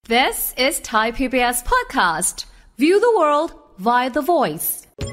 This is Thai PBS podcast. View the world via the voice.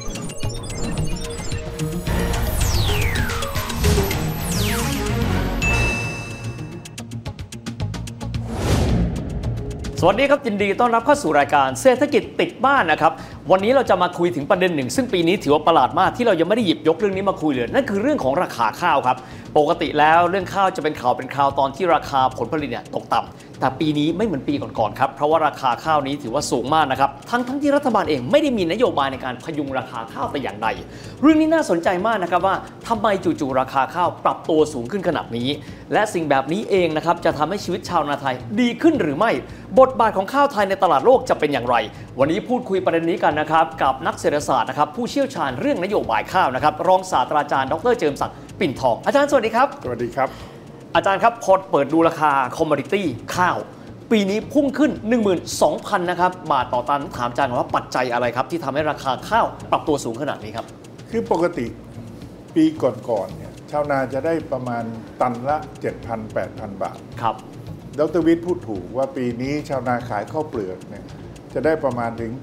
สวัสดีครับยินดีต้อนรับเข้าสู่รายการเศรษฐกิจติดบ้านนะครับวันนี้เราจะมาคุยถึงประเด็นหนึ่งซึ่งปีนี้ถือว่าประหลาดมากที่เรายังไม่ได้หยิบยกเรื่องนี้มาคุยเลยนั่นคือเรื่องของราคาข้าวครับปกติแล้วเรื่องข้าวจะเป็นข่าวเป็นคราวตอนที่ราคาผลผลิตเนี่ยตกต่ำแต่ปีนี้ไม่เหมือนปีก่อนๆครับเพราะว่าราคาข้าวนี้ถือว่าสูงมากนะครับทั้งที่รัฐบาลเองไม่ได้มีนโยบายในการพยุงราคาข้าวแต่อย่างใดเรื่องนี้น่าสนใจมากนะครับว่าทำไมจู่ๆราคาข้าวปรับตัวสูงขึ้นขนาดนี้และสิ่งแบบนี้เองนะครับจะทำให้ชีวิตชาวนาไทยดีขึ้นหรือไม่บทบาทของข้าวไทยในตลาดโลกจะเป็นอย่างไรวันนี้พูดคุยประเด็นนี้กันนะครับกับนักเศรษฐศาสตร์นะครับผู้เชี่ยวชาญเรื่องนโยบายข้าวนะครับรองศาสตราจารย์ดร.เจิมศักดิ์ปิ่นทองอาจารย์สวัสดีครับสวัสดีครับอาจารย์ครับพอเปิดดูราคาคอมมอดิตี้ข้าวปีนี้พุ่งขึ้น 12,000 นะครับบาทต่อตันถามอาจารย์ว่าปัจจัยอะไรครับที่ทำให้ราคาข้าวปรับตัวสูงขนาดนี้ครับคือปกติปีก่อนๆเนี่ยชาวนาจะได้ประมาณตันละ 7,000-8,000 บาทครับดร.วิทย์พูดถูกว่าปีนี้ชาวนาขายข้าวเปลือกเนี่ยจะได้ประมาณถึง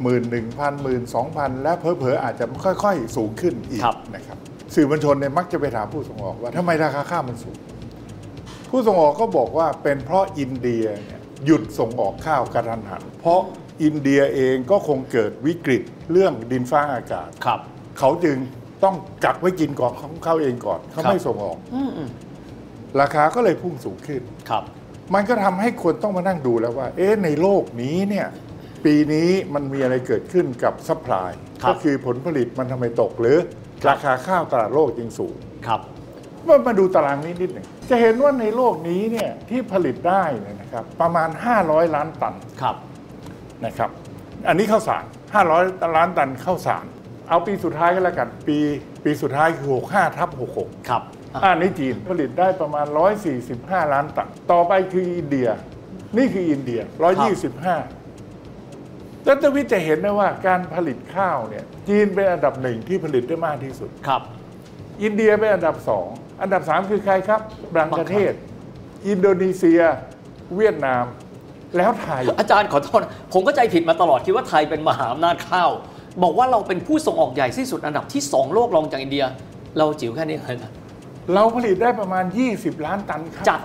11,000 12,000 และเผลอๆอาจจะค่อยๆสูงขึ้นอีกนะครับสื่อมวลชนเนี่ยมักจะไปถามผู้ส่งออกว่าทำไมราคาข้าวมันสูงผู้ส่งออกก็บอกว่าเป็นเพราะอินเดียเนี่ยหยุดส่งออกข้าวกระทันหันเพราะอินเดียเองก็คงเกิดวิกฤตเรื่องดินฟ้าอากาศเขาจึงต้องกักไว้กินก่อนของเขาเองก่อนเขาไม่ส่งออกราคาก็เลยพุ่งสูงขึ้นมันก็ทำให้คนต้องมานั่งดูแล้วว่าในโลกนี้เนี่ยปีนี้มันมีอะไรเกิดขึ้นกับซัพพลายก็คือผลผลิตมันทำไมตกหรือราคาข้าวตลาดโลกจึงสูงมาดูตารางนี้นิดหนึ่งจะเห็นว่าในโลกนี้เนี่ยที่ผลิตได้เนี่ยนะครับประมาณ500ล้านตันนะครับอันนี้ข้าวสาร500ล้านตันข้าวสารเอาปีสุดท้ายก็แล้วกันปีสุดท้ายคือ65/66 ครับอันนี้จีนผลิตได้ประมาณ145ล้านตันต่อไปคืออินเดียนี่คืออินเดีย125รัฐวิทย์จะเห็นได้ว่าการผลิตข้าวเนี่ยจีนเป็นอันดับ1ที่ผลิตได้มากที่สุดอินเดียเป็นอันดับ2อันดับ3คือใครครับบังกลาเทศอินโดนีเซียเวียดนามแล้วไทยอาจารย์ขอโทษผมก็ใจผิดมาตลอดคิดว่าไทยเป็นมหาอำนาจข้าวบอกว่าเราเป็นผู้ส่งออกใหญ่ที่สุดอันดับที่2โลกรองจากอินเดียเราจิ๋วแค่นี้เลยนะเราผลิตได้ประมาณ20ล้านตันครับจาก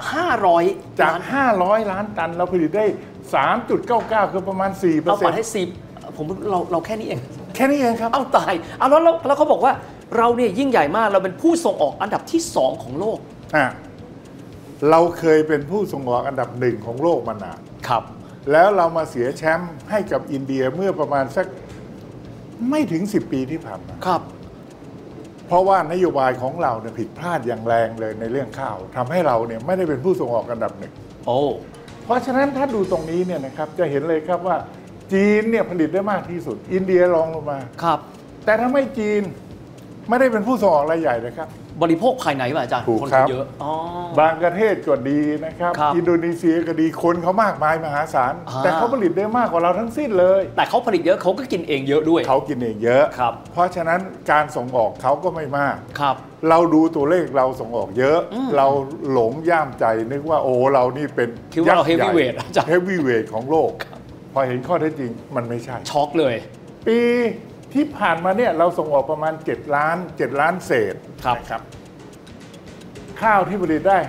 500 ล้านตันเราผลิตได้ 3.99 คือประมาณ 4% เอาปัดให้10ผมเราแค่นี้เองครับเอาตายเอาแล้วเขาบอกว่าเราเนี่ยยิ่งใหญ่มากเราเป็นผู้ส่งออกอันดับที่2ของโลกเราเคยเป็นผู้ส่งออกอันดับ1ของโลกมานานครับแล้วเรามาเสียแชมป์ให้กับอินเดียเมื่อประมาณสักไม่ถึง10ปีที่ผ่านมาครับเพราะว่านโยบายของเราเนี่ยผิดพลาดอย่างแรงเลยในเรื่องข้าวทำให้เราเนี่ยไม่ได้เป็นผู้ส่งออกอันดับ1เพราะฉะนั้นถ้าดูตรงนี้เนี่ยนะครับจะเห็นเลยครับว่าจีนเนี่ยผลิตได้มากที่สุดอินเดียรองลงมาครับแต่ถ้าไม่จีนไม่ได้เป็นผู้ส่งออกรายใหญ่นะครับบริโภคภายในป่ะอาจารย์คนเยอะบางประเทศก็ดีนะครับอินโดนีเซียก็ดีคนเขามากมายมหาศาลแต่เขาผลิตได้มากกว่าเราทั้งสิ้นเลยแต่เขาผลิตเยอะเขาก็กินเองเยอะด้วยเขากินเองเยอะเพราะฉะนั้นการส่งออกเขาก็ไม่มากเราดูตัวเลขเราส่งออกเยอะเราหลงย่ามใจนึกว่าโอ้เรานี่เป็นยักษ์ใหญ่เฮฟวีเวทของโลกพอเห็นข้อเท็จจริงมันไม่ใช่ช็อกเลยปีที่ผ่านมาเนี่ยเราส่งออกประมาณ7ล้านเศษนะครับข้าวที่ผลิตได้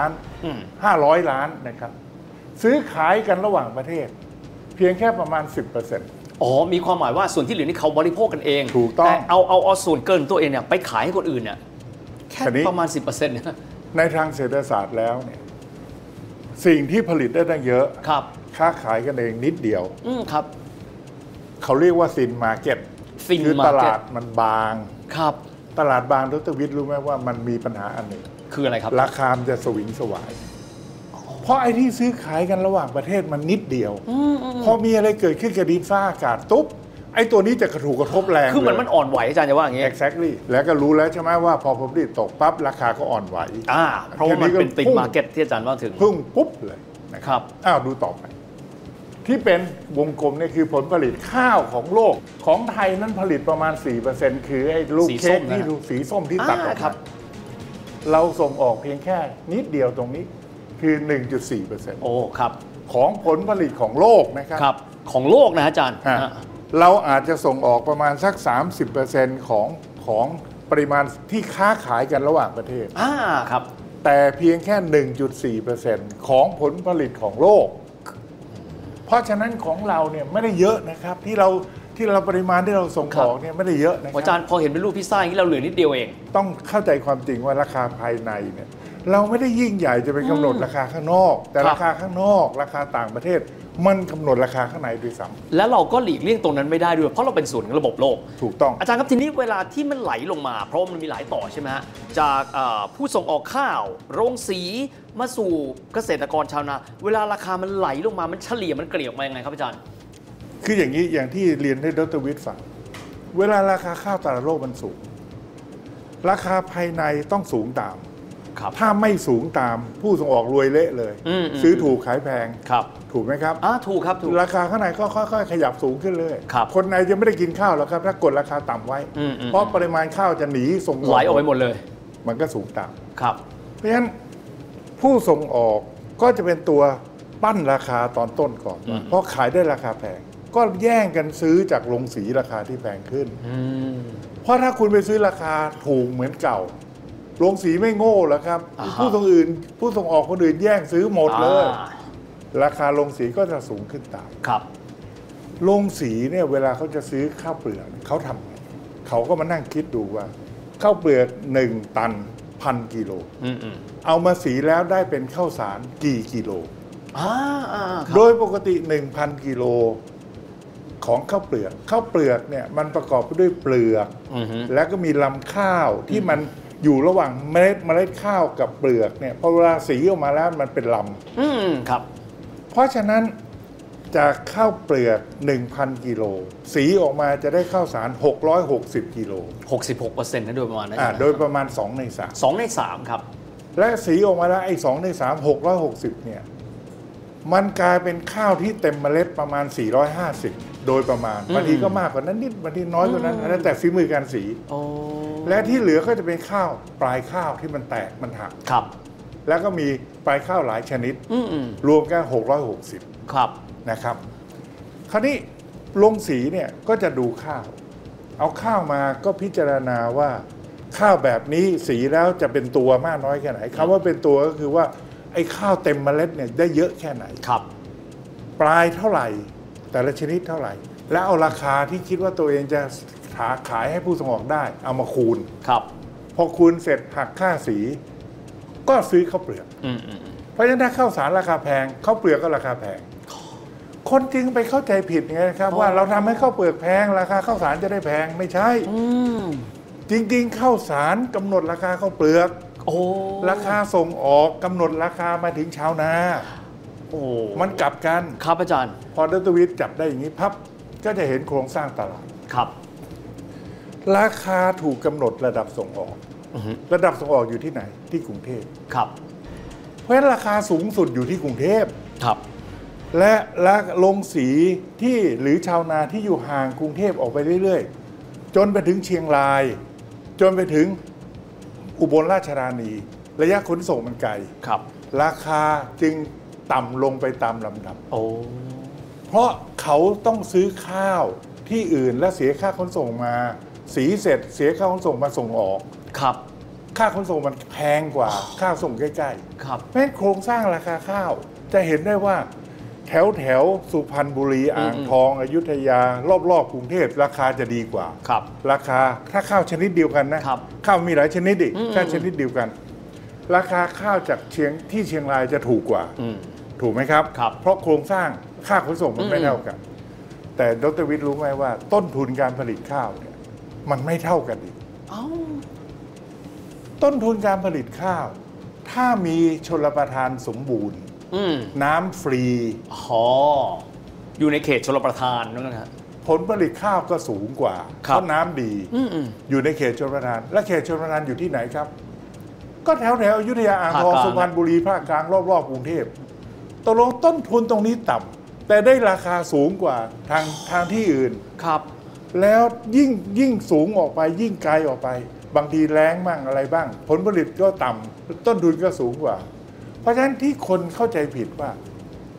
500 ล้านนะครับซื้อขายกันระหว่างประเทศเพียงแค่ประมาณ 10% มีความหมายว่าส่วนที่เหลือนี่เขาบริโภคกันเองถูกต้องแต่เอาส่วนเกินตัวเองเนี่ยไปขายให้คนอื่นเนี่ยแค่ประมาณ 10% นะในทางเศรษฐศาสตร์แล้วเนี่ยสิ่งที่ผลิตได้ตั้งเยอะค้าขายกันเองนิดเดียวครับเขาเรียกว่าซินมาร์เก็ตคือตลาดมันบางตลาดบางดร.วิทย์รู้ไหมว่ามันมีปัญหาอันหนึ่งคืออะไรครับราคามันจะสวิงสวายเพราะไอ้ที่ซื้อขายกันระหว่างประเทศมันนิดเดียวพอมีอะไรเกิดขึ้นกับดินฟ้าอากาศตุ๊บไอ้ตัวนี้จะกระทบแรงคือมันอ่อนไหวอาจารย์จะว่าอย่างงี้ exactly แล้วก็รู้แล้วใช่ไหมว่าพอผลผลิตตกปั๊บราคาก็อ่อนไหวเพราะมันเป็นติดมาร์เก็ตที่อาจารย์ว่าถึงพุ่งปุ๊บเลยนะครับดูต่อไปที่เป็นวงกลมนี่คือผลผลิตข้าวของโลกของไทยนั้นผลิตประมาณ 4% คือไอ้ลูกเค้กที่สีส้มที่ตัดออกมาเราส่งออกเพียงแค่นิดเดียวตรงนี้คือ 1.4% ครับของผลผลิตของโลกนะครับครับของโลกนะอาจารย์เราอาจจะส่งออกประมาณสัก 30% ของปริมาณที่ค้าขายกันระหว่างประเทศครับแต่เพียงแค่ 1.4% ของผลผลิตของโลกเพราะฉะนั้นของเราเนี่ยไม่ได้เยอะนะครับที่เราปริมาณที่เราส่งออกเนี่ยไม่ได้เยอะนะครับอาจารย์พอเห็นเป็นรูปพิซซ่าอย่างนี้เราเหลือนิดเดียวเองต้องเข้าใจความจริงว่าราคาภายในเนี่ยเราไม่ได้ยิ่งใหญ่จะไปกำหนดราคาข้างนอกแต่ราคาข้างนอกราคาต่างประเทศมันกำหนดราคาข้างในด้วยซ้ำและเราก็หลีกเลี่ยงตรงนั้นไม่ได้ด้วยเพราะเราเป็นส่วนของระบบโลกถูกต้องอาจารย์ครับทีนี้เวลาที่มันไหลลงมาเพราะมันมีหลายต่อใช่ไหมฮะจากผู้ส่งออกข้าวโรงสีมาสู่เกษตรกรชาวนาเวลาราคามันไหลลงมามันเฉลี่ยมันเกลี่ยออกมายังไงครับอาจารย์คืออย่างนี้อย่างที่เรียนให้ดร.วิทย์ฟังเวลาราคาข้าวตลาดโลกมันสูงราคาภายในต้องสูงตามถ้าไม่สูงตามผู้ส่งออกรวยเละเลยซื้อถูกขายแพงถูกไหมครับถูกครับถูกราคาข้างในก็ค่อยๆขยับสูงขึ้นเลยคนในจะไม่ได้กินข้าวหรอกครับถ้ากดราคาต่ำไว้เพราะปริมาณข้าวจะหนีส่งไหลออกไปหมดเลยมันก็สูงตามครับเพราะฉะนั้นผู้ส่งออกก็จะเป็นตัวปั้นราคาตอนต้นก่อนเพราะขายได้ราคาแพงก็แย่งกันซื้อจากโรงสีราคาที่แพงขึ้นเพราะถ้าคุณไปซื้อราคาถูกเหมือนเก่าโรงสีไม่โง่หรอกครับผู้ส่งออกคนอื่นแย่งซื้อหมดเลยราคาโรงสีก็จะสูงขึ้นตามครับโรงสีเนี่ยเวลาเขาจะซื้อข้าวเปลือกเขาทำไงเขาก็มานั่งคิดดูว่าข้าวเปลือก1 ตัน 1,000 กิโลเอามาสีแล้วได้เป็นข้าวสารกี่กิโลโดยปกติ 1,000 กิโลของข้าวเปลือกเนี่ยมันประกอบไปด้วยเปลือกแล้วก็มีลำข้าวที่มันอยู่ระหว่างเมล็ดข้าวกับเปลือกเนี่ยพอเวลาสีออกมาแล้วมันเป็นลำครับเพราะฉะนั้นจากข้าวเปลือก 1,000 กิโลสีออกมาจะได้ข้าวสาร660 กิโล 66% นะโดยประมาณนั้นโดยประมาณ2 ใน 3 2 ใน 3ครับและสีออกมาแล้วไอ้2 ใน 3 660เนี่ยมันกลายเป็นข้าวที่เต็มเมล็ดประมาณ450โดยประมาณบางทีก็มากกว่านั้นนิดบางทีน้อยกว่านั้นแล้วแต่ฝีมือการสีและที่เหลือก็จะเป็นข้าวปลายข้าวที่มันแตกมันหักครับแล้วก็มีปลายข้าวหลายชนิดรวมกัน660 ครับนะครับคราวนี้โรงสีเนี่ยก็จะดูข้าวเอาข้าวมาก็พิจารณาว่าข้าวแบบนี้สีแล้วจะเป็นตัวมากน้อยแค่ไหนคำว่าเป็นตัวก็คือว่าไอ้ข้าวเต็มเมล็ดเนี่ยได้เยอะแค่ไหนครับปลายเท่าไหร่แต่ละชนิดเท่าไหร่แล้วเอาราคาที่คิดว่าตัวเองจะขายให้ผู้ส่งออกได้เอามาคูณครับพอคูณเสร็จหักค่าสีก็ซื้อข้าวเปลือกเพราะฉะนั้นถ้าข้าวสารราคาแพงข้าวเปลือกก็ราคาแพงคนจึงไปเข้าใจผิดไงครับว่าเราทำให้ข้าวเปลือกแพงราคาข้าวสารจะได้แพงไม่ใช่จริงๆข้าวสารกำหนดราคาข้าวเปลือกราคาส่งออกกำหนดราคามาถึงชาวนามันกลับกันครับอาจารย์พอดร.วิทย์จับได้อย่างนี้พับก็จะเห็นโครงสร้างตลาดครับราคาถูกกำหนดระดับส่งออกระดับส่งออกอยู่ที่ไหนที่กรุงเทพครับเพราะฉะนั้นราคาสูงสุดอยู่ที่กรุงเทพครับและโรงสีที่หรือชาวนาที่อยู่ห่างกรุงเทพออกไปเรื่อยๆจนไปถึงเชียงรายจนไปถึงอุบลราชธานีระยะขนส่งมันไกลครับราคาจึงต่ำลงไปตามลำดับเพราะเขาต้องซื้อข้าวที่อื่นและเสียค่าขนส่งมาสีเสร็จเสียค่าขนส่งมาส่งออกครับค่าขนส่งมันแพงกว่าค่าส่งใกล้ๆครับเพราะฉะนั้นโครงสร้างราคาข้าวจะเห็นได้ว่าแถวสุพรรณบุรีอ่างทองอยุธยารอบกรุงเทพราคาจะดีกว่าครับราคาถ้าข้าวชนิดเดียวกันนะครับข้าวมีหลายชนิดดิถ้าชนิดเดียวกันราคาข้าวจากเชียงรายจะถูกกว่าถูกไหมครับเพราะโครงสร้างค่าขนส่งมันไม่เท่ากันแต่ดร.วิทย์รู้ไหมว่าต้นทุนการผลิตข้าวเนี่ยมันไม่เท่ากันอีกต้นทุนการผลิตข้าวถ้ามีชลประทานสมบูรณ์น้ำฟรีอยู่ในเขตชลประทานนั่นนะครับผลผลิตข้าวก็สูงกว่าเพราะน้ำดีอยู่ในเขตชลประทานและเขตชลประทานอยู่ที่ไหนครับก็แถวอยุธยาอ่างทองสุพรรณบุรีภาคกลางรอบกรุงเทพตกลงต้นทุนตรงนี้ต่ำแต่ได้ราคาสูงกว่าทางที่อื่นครับแล้วยิ่งสูงออกไปยิ่งไกลออกไปบางทีแล้งบ้างอะไรบ้างผลผลิตก็ต่ำต้นทุนก็สูงกว่าเพราะฉะนั้นที่คนเข้าใจผิดว่า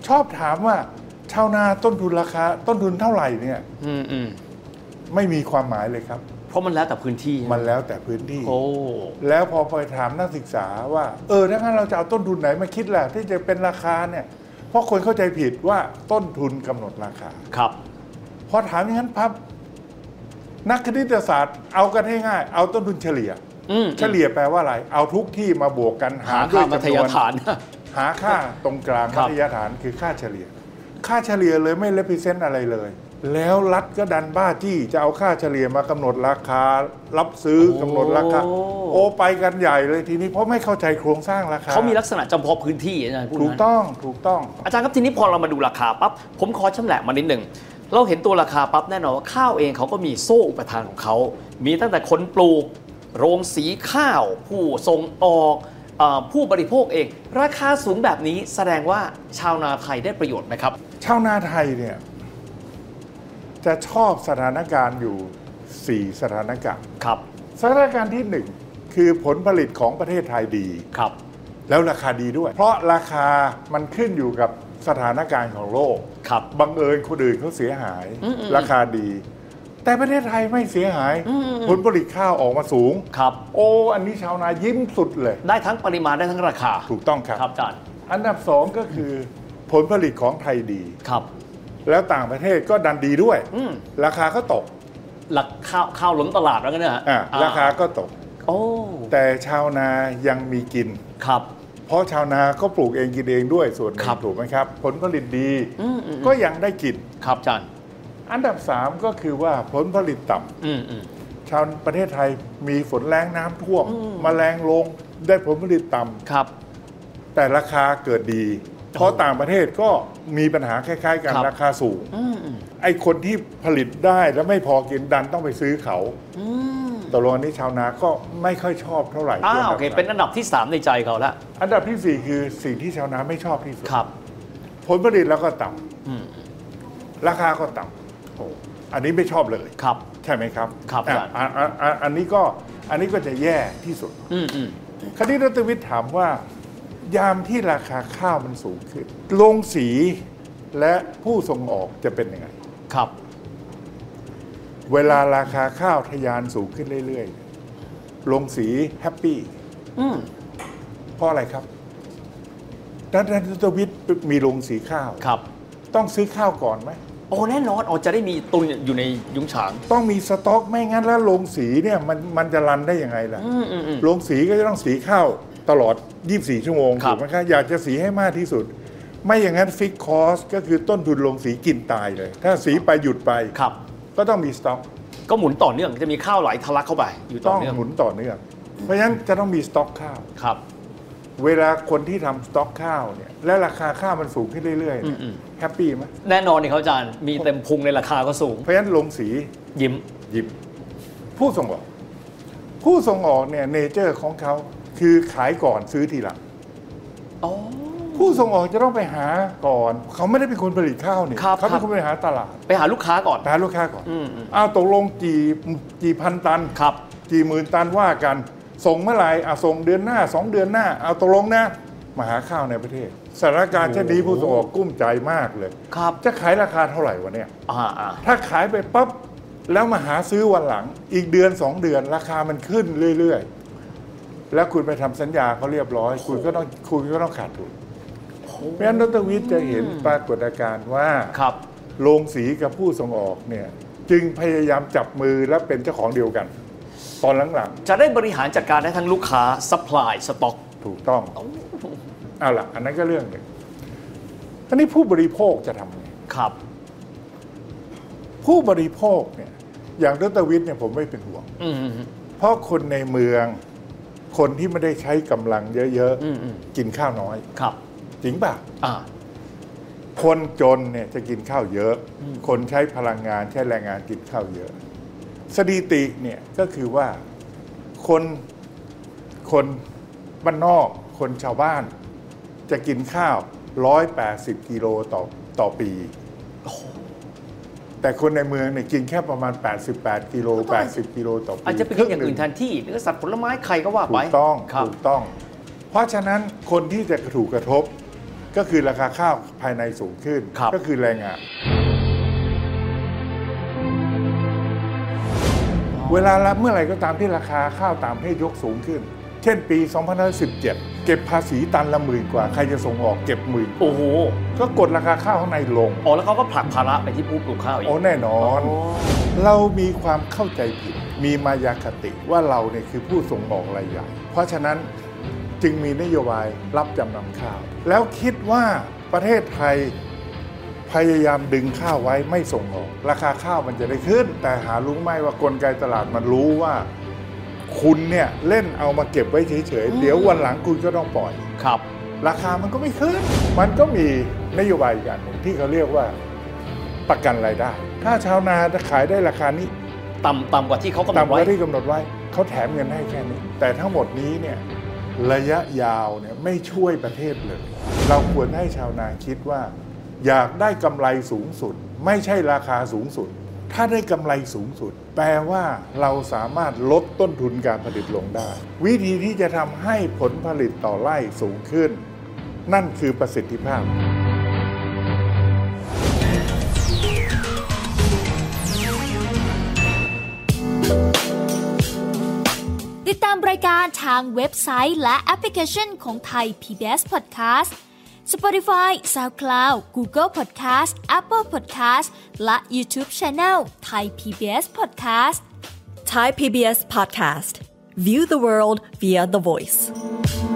ชอบถามว่าชาวนาต้นทุนราคาต้นทุนเท่าไหร่เนี่ยไม่มีความหมายเลยครับเพราะมันแล้วแต่พื้นที่มันแล้วแต่พื้นที่โอ้แล้วพอไปถามนักศึกษาว่าถ้างั้นเราจะเอาต้นทุนไหนมาคิดล่ะที่จะเป็นราคาเนี่ยเพราะคนเข้าใจผิดว่าต้นทุนกำหนดราคาครับพอถามอย่างนั้นพับนักคณิตศาสตร์เอากันให้ง่ายเอาต้นทุนเฉลี่ยเฉลี่ยแปลว่าอะไรเอาทุกที่มาบวกกันหารด้วยจำนวนหาค่าตรงกลางมัธยฐานคือค่าเฉลี่ยค่าเฉลี่ยเลยไม่ represent อะไรเลยแล้วรัฐก็ดันบ้าจี้จะเอาค่าเฉลี่ยมากำหนดราคารับซื้อกำหนดราคาไปกันใหญ่เลยทีนี้เพราะไม่เข้าใจโครงสร้างราคาเขามีลักษณะจำเพาะพื้นที่อาจารย์พูดถูกต้องอาจารย์ครับทีนี้พอเรามาดูราคาปั๊บผมขอชำแหละมานิดหนึ่งเราเห็นตัวราคาปั๊บแน่นอนว่าข้าวเองเขาก็มีโซ่อุปทานของเขามีตั้งแต่คนปลูกโรงสีข้าวผู้ส่งออกผู้บริโภคเองราคาสูงแบบนี้แสดงว่าชาวนาไทยได้ประโยชน์ไหมครับชาวนาไทยเนี่ยจะชอบสถานการณ์อยู่4สถานการณ์ครับสถานการณ์ที่1คือผลผลิตของประเทศไทยดีครับแล้วราคาดีด้วยเพราะราคามันขึ้นอยู่กับสถานการณ์ของโลกครับบังเอิญคนอื่นเขาเสียหายราคาดีแต่ประเทศไทยไม่เสียหายผลผลิตข้าวออกมาสูงครับอันนี้ชาวนายิ้มสุดเลยได้ทั้งปริมาณได้ทั้งราคาถูกต้องครับครับอาจารย์อันดับ2ก็คือผลผลิตของไทยดีครับแล้วต่างประเทศก็ดันดีด้วยราคาก็ตกข้าวล้นตลาดแล้วกันเนี่ยราคาก็ตกแต่ชาวนายังมีกินครับเพราะชาวนาก็ปลูกเองกินเองด้วยส่วนหนึ่งถูกไหมครับผลผลิตดีก็ยังได้กินครับอาจารย์อันดับ3ก็คือว่าผลผลิตต่ำชาวประเทศไทยมีฝนแรงน้ำท่วมแมลงลงได้ผลผลิตต่ำครับแต่ราคาเกิดดีเพราะต่างประเทศก็มีปัญหาคล้ายๆกันราคาสูงไอ้คนที่ผลิตได้แล้วไม่พอกินดันต้องไปซื้อเขาตกลงนี้ชาวนาก็ไม่ค่อยชอบเท่าไหร่โอเคเป็นอันดับที่3ในใจเขาละอันดับที่4คือสิ่งที่ชาวนาไม่ชอบที่สุดครับผลผลิตแล้วก็ต่ำราคาก็ต่ำอันนี้ไม่ชอบเลยครับใช่ไหมครับครับอันนี้ก็จะแย่ที่สุดคณิตรัตวิทย์ถามว่ายามที่ราคาข้าวมันสูงขึ้นโรงสีและผู้ส่งออกจะเป็นยังไงครับเวลาราคาข้าวทะยานสูงขึ้นเรื่อยๆโรงสีแฮปปี้เพราะอะไรครับรัฐวิทย์มีโรงสีข้าวครับต้องซื้อข้าวก่อนไหมแน่นอนจะได้มีตุนอยู่ในยุ้งฉางต้องมีสต็อกไม่งั้นแล้วโรงสีเนี่ยมันจะรันได้ยังไงล่ะโรงสีก็จะต้องสีข้าวตลอด24ชั่วโมงถูกไหมครับอยากจะสีให้มากที่สุดไม่อย่างนั้นฟิกคอสก็คือต้นทุนโรงสีกินตายเลยถ้าสีไปหยุดไปก็ต้องมีสต็อกก็หมุนต่อเนื่องจะมีข้าวไหลทะลักเข้าไปอยู่ต่อเนื่องต้องหมุนต่อเนื่องเพราะฉะนั้นจะต้องมีสต็อกข้าวครับเวลาคนที่ทำสต็อกข้าวเนี่ยและราคาข้าวมันสูงขึ้นเรื่อยๆแฮปปี้ไหมแน่นอนนี่เขาอาจารย์มีเต็มพุงในราคาก็สูงเพราะฉะนั้นโรงสียิ้มผู้ส่งออกเนี่ยเนเจอร์ของเขาคือขายก่อนซื้อทีหลังผู้ส่งออกจะต้องไปหาก่อนเขาไม่ได้เป็นคนผลิตข้าวเนี่ยเขาเป็นคนไปหาตลาดไปหาลูกค้าก่อนตกลงกี่พันตันกี่หมื่นตันว่ากันส่งเมื่อไหร่ส่งเดือนหน้า2เดือนหน้าตกลงนะมาหาข้าวในประเทศสถานการณ์เช่นนี้ผู้ส่งออกกุ้มใจมากเลยจะขายราคาเท่าไหร่วะเนี่ยถ้าขายไปปั๊บแล้วมาหาซื้อวันหลังอีกเดือน2เดือนราคามันขึ้นเรื่อยๆแล้วคุณไปทำสัญญาเขาเรียบร้อยคุณก็ต้องขาดทุนเพราะฉะนั้นดร.วิทย์จะเห็นปรากฏการณ์ว่าโรงสีกับผู้ส่งออกเนี่ยจึงพยายามจับมือและเป็นเจ้าของเดียวกันตอนหลังๆจะได้บริหารจัดการได้ทั้งลูกค้าซัพพลายสต็อกถูกต้องเอาล่ะอันนั้นก็เรื่องหนึ่งอันนี้ผู้บริโภคจะทำไงครับผู้บริโภคเนี่ยอย่างดร.วิทย์เนี่ยผมไม่เป็นห่วงเพราะคนในเมืองคนที่ไม่ได้ใช้กำลังเยอะๆกินข้าวน้อยครับจริงป่ะคนจนเนี่ยจะกินข้าวเยอะคนใช้พลังงานใช้แรงงานกินข้าวเยอะสถิติเนี่ยก็คือว่าคนบ้านนอกคนชาวบ้านจะกินข้าว180กิโลต่อปีแต่คนในเมืองเนี่ยกินแค่ประมาณ88กิโล80กิโลต่อปีอาจจะไปกินอย่างอื่นแทนที่เนื้อสัตว์ผลไม้ไข่ก็ว่าไปถูกต้องเพราะฉะนั้นคนที่จะถูกกระทบก็คือราคาข้าวภายในสูงขึ้นก็คือแรงงานเวลาเมื่อไหร่ก็ตามที่ราคาข้าวต่างประเทศยกสูงขึ้นเช่นปี2017เก็บภาษีตันละ10,000 กว่าใครจะส่งออกเก็บ10,000 โอ้โหก็กดราคาข้าวข้างในลงแล้วเขาก็ผลักภาระไปที่ผู้ปลูกข้าวอีกแน่นอนเรามีความเข้าใจผิดมีมายาคติว่าเราเนี่ยคือผู้ส่งออกรายใหญ่เพราะฉะนั้นจึงมีนโยบายรับจำนำข้าวแล้วคิดว่าประเทศไทยพยายามดึงข้าวไว้ไม่ส่งออกราคาข้าวมันจะได้ขึ้นแต่หารู้ไหมว่ากลไกตลาดมันรู้ว่าคุณเนี่ยเล่นเอามาเก็บไว้เฉยๆเดี๋ยววันหลังคุณก็ต้องปล่อยครับราคามันก็ไม่ขึ้นมันก็มีนโยบายอย่างหนึ่งที่เขาเรียกว่าประกันรายได้ถ้าชาวนาขายได้ราคานี้ต่ำกว่าที่เขากำหนดไว้เขาแถมเงินให้แค่นี้แต่ทั้งหมดนี้เนี่ยระยะยาวเนี่ยไม่ช่วยประเทศเลยเราควรให้ชาวนาคิดว่าอยากได้กำไรสูงสุดไม่ใช่ราคาสูงสุดถ้าได้กำไรสูงสุดแปลว่าเราสามารถลดต้นทุนการผลิตลงได้วิธีที่จะทำให้ผลผลิตต่อไร่สูงขึ้นนั่นคือประสิทธิภาพติดตามรายการทางเว็บไซต์และแอปพลิเคชันของไทย PBS Podcast Spotify, SoundCloud, Google Podcast, Apple Podcast และ YouTube Channel Thai PBS Podcast Thai PBS Podcast View the world via the voice